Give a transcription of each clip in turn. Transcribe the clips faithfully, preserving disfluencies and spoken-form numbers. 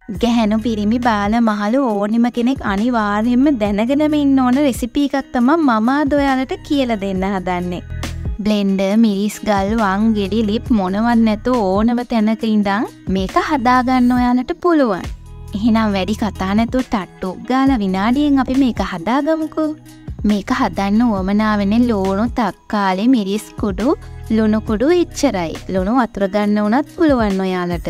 ගැහැණු පිරිමි බාල මහලු ඕනෙම කෙනෙක් අනිවාර්යයෙන්ම දැනගෙනම ඉන්න ඕන රෙසිපි එකක් තමයි මම අද ඔයාලට කියලා දෙන්න හදන්නේ. බ්ලෙන්ඩර්, මිරිස් ගල්, වං ගෙඩි, ලිප් මොනවත් නැතුව ඕනම තැනක ඉඳන් මේක හදාගන්න ඔයාලට පුළුවන්. එහෙනම් වැඩි කතා නැතුව ටට්ටු ගාලා විනාඩියෙන් අපි මේක හදාගමුකෝ. මේක හදන්න උවමනා වෙන්නේ ලුණු, තක්කාලි, මිරිස් කුඩු, ලුණු කුඩු එච්චරයි. ලුණු වතුර ගන්න උනත් පුළුවන් ඔයාලට.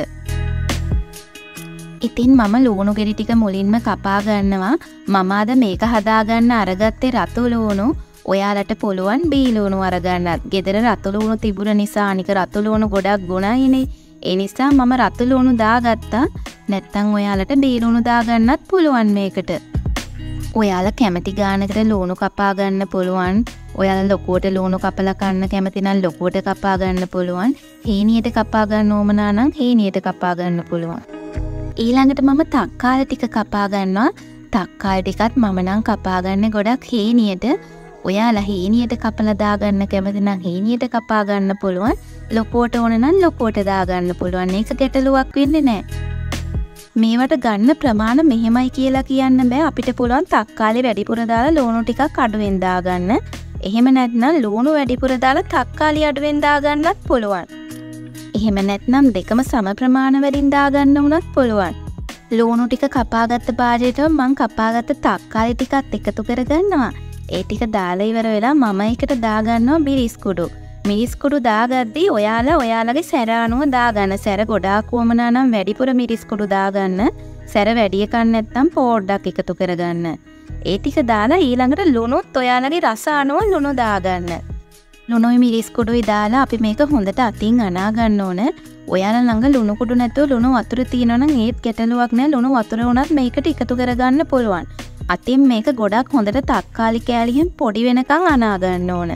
ඉතින් මම ලුණු ගෙඩි ටික මුලින්ම කපා ගන්නවා. මම අද මේක හදාගන්න අරගත්තේ රතු ලුණු. ඔයාලට පුළුවන් බී ලුණු අරගන්නත්. ගෙදර රතු ලුණු තිබුණ නිසා අනික රතු ලුණු ගොඩක් ගුණයිනේ. ඒ නිසා මම රතු ලුණු දාගත්තා. නැත්තම් ඔයාලට බී ලුණු දාගන්නත් පුළුවන් මේකට. ඔයාලා කැමති ගානකට ලුණු කපා ගන්න පුළුවන්. ඔයාලා ලොකුවට ලුණු කපලා කන්න කැමති නම් ලොකුවට කපා ගන්න පුළුවන්. හීනියට කපා ගන්න ඕමනා නම් හීනියට කපා ගන්න පුළුවන්. ඊළඟට මම තක්කාලි ටික කපා ගන්නවා. තක්කාලි ටිකත් මම නම් කපා ගන්නේ ගොඩක් හීනියට. ඔයාලා හීනියට කපලා දාගන්න කැමති නම් හීනියට කපා ගන්න පුළුවන්. ලොකුවට ඕන නම් ලොකුවට දාගන්න පුළුවන්. ඒක ගැටලුවක් වෙන්නේ නැහැ. මේවට ගන්න ප්‍රමාණ මෙහෙමයි කියලා කියන්න බෑ. අපිට පුළුවන් තක්කාලි වැඩිපුර දාලා ලුණු ටිකක් අඩුවෙන් දාගන්න. එහෙම නැත්නම් ලුණු වැඩිපුර දාලා තක්කාලි අඩුවෙන් දාගන්නත් පුළුවන්. එහෙම නැත්නම් දෙකම සම ප්‍රමාණ වලින් දාගන්න උනත් පුළුවන්. ලුණු ටික කපාගත්ත භාජයට මම කපාගත්ත තක්කාලි ටිකත් එකතු කරගන්නවා. ඒ ටික දාලා ඉවර වෙලා මම එකට දාගන්නවා මිරිස් කුඩු. මිරිස් කුඩු දාගද්දී ඔයාලා ඔයාලගේ සැර අනුව දාගන්න. සැර ගොඩාක් වමනා නම් වැඩිපුර මිරිස් කුඩු දාගන්න. සැර වැඩි එකක් නැත්නම් පොඩ්ඩක් එකතු කරගන්න. ඒ ටික දාලා ඊළඟට ලුණුත් ඔයාලගේ රස අනුව ලුණු දාගන්න. ලුණුයි මිරිස් කුඩුයි දාලා අපි මේක හොඳට අතින් අනා ගන්න ඕන. ඔයාලා ළඟ ලුණු කුඩු නැතුව ලුණු වතුර තියෙනවා නම් ඒත් ගැටලුවක් නෑ. ලුණු වතුර උනත් මේකට එකතු කරගන්න පුළුවන්. අතින් මේක ගොඩක් හොඳට තක්කාලි කෑලියෙන් පොඩි වෙනකන් අනා ගන්න ඕන.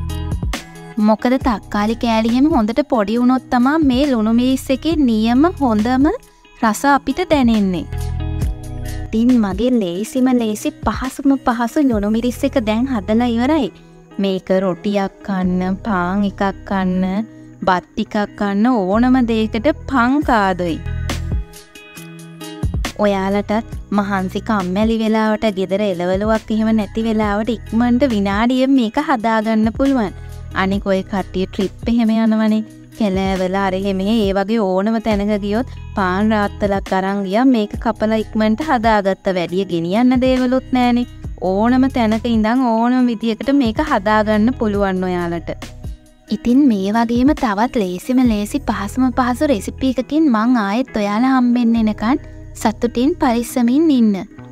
මොකද තක්කාලි කෑලියෙන් හොඳට පොඩි වුණොත් තමයි මේ ලුණු මිරිස් එකේ නියම හොඳම රස අපිට දැනෙන්නේ. ඉතින් මගේ ලේසිම ලේසි පහසුම පහසු ලුණු මිරිස් එක දැන් හදලා ඉවරයි. මේක රොටියක් කන්න, පාන් එකක් කන්න, බත් ටිකක් කන්න ඕනම දෙයකට පං කාදොයි. ඔයාලටත් මහන්සි කම්මැලි වෙලාවට ගෙදර එළවලුවක් එහෙම නැති වෙලාවට ඉක්මනට විනාඩියෙන් මේක හදාගන්න පුළුවන්. අනික ඔය කට්ටිය ට්‍රිප් එහෙම යනවනේ. කැලෑවල අර එහෙම ඒ වගේ ඕනම තැනක ගියොත් පාන් රාත්තලක් අරන් ගියා මේක කපලා ඉක්මනට හදාගත්ත. වැඩිය ගෙනියන්න දේවලුත් නැහනේ. ඕනම තැනක ඉඳන් ඕනම විදියකට මේක හදාගන්න පුළුවන් ඔයාලට. ඉතින් මේ වගේම තවත් ලේසිම ලේසි පහසුම පහසු රෙසිපි එකකින් මං ආයෙත් ඔයාලා හම්බෙන්න එනකන් සතුටින් පරිස්සමින් ඉන්න.